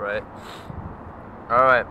right? Alright.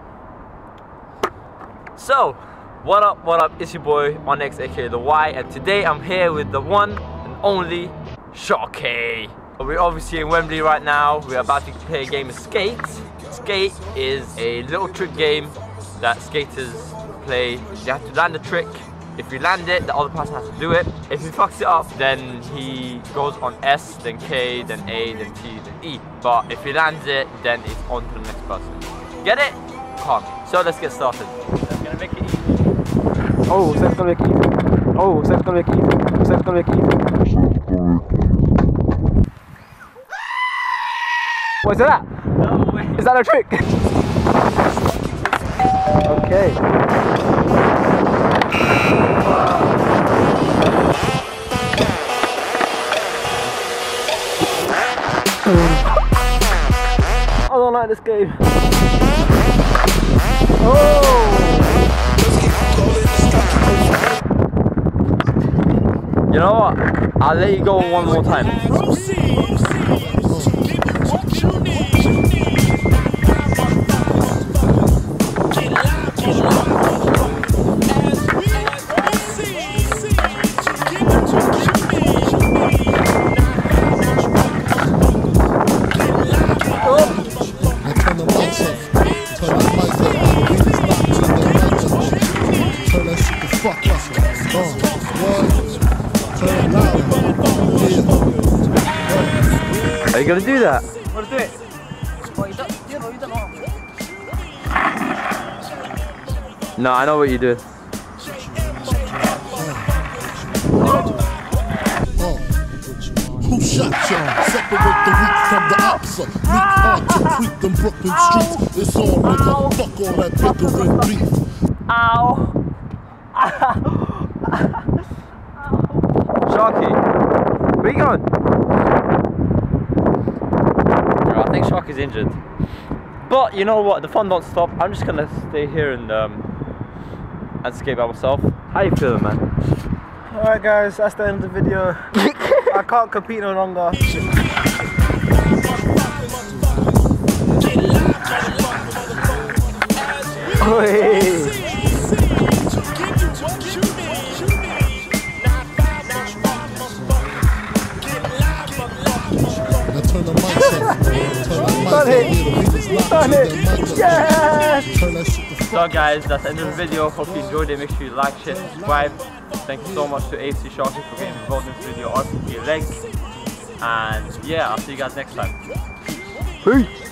So, what up, it's your boy, Onyx, aka The Y, and today I'm here with the one and only Sharky. We're obviously in Wembley right now. We're about to play a game of Skate. Skate is a little trick game that skaters play. You have to land a trick. If you land it, the other person has to do it. If he fucks it up, then he goes on S, then K, then A, then T, then E. But if he lands it, then it's on to the next person. Get it? Come. So let's get started. That's gonna make it easy. Oh, that's gonna make it easy. Oh, that's gonna make it easy. That's gonna make it easy. What's that? No way. Is that a trick? Okay. I don't like this game. Oh! You know what? I'll let you go one more time. Are you gonna do that? Wanna do it? No, I know what you do. Who shot y'all? Separate the weak from the opsa. Meet hard to creep them Brooklyn streets. It's all nigga. Fuck all that bickering beef. Ow! Sharky, where you going? I think Sharky's injured. But you know what? The fun don't stop. I'm just gonna stay here and skate by myself. How you feeling, man? Alright guys, that's the end of the video. I can't compete no longer. Oi. Done it! Done it! Yes! So guys, that's the end of the video. Hope you enjoyed it. Make sure you like, share, subscribe. Thank you so much to AFC Sharky for getting involved in this video, asking for your legs. And yeah, I'll see you guys next time. Peace!